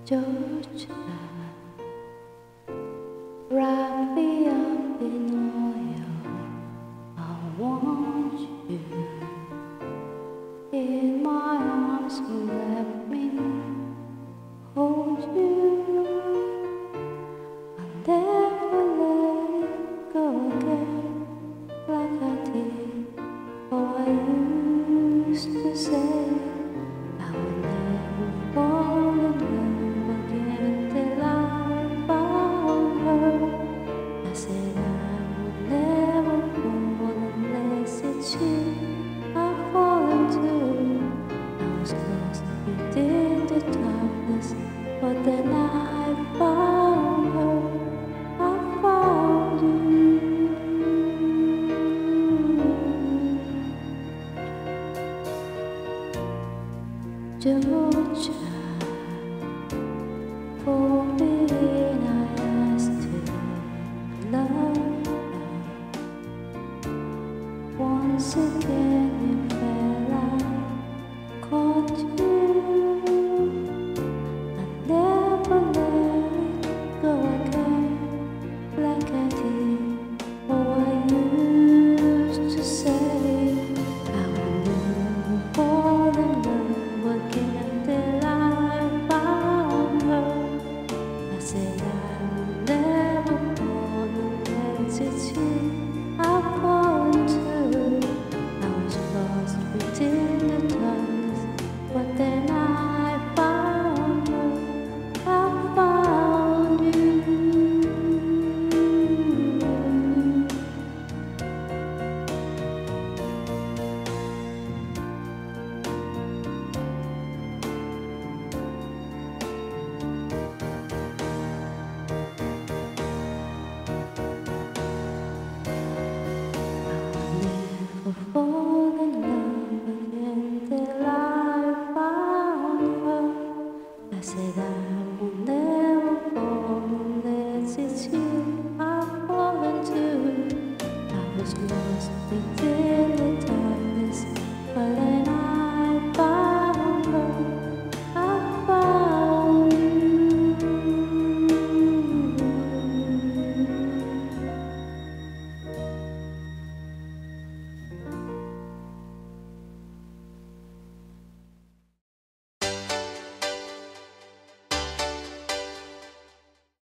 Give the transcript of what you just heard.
Georgia, wrap me up in oil. I want you in my arms and let me hold you. I'll never let it go again like I did. Oh, I used to say I would never fall in love again till I found her. I said I would never fall unless it's you I fall into. I was lost within the darkness, but then I found her. I found you. Georgia, for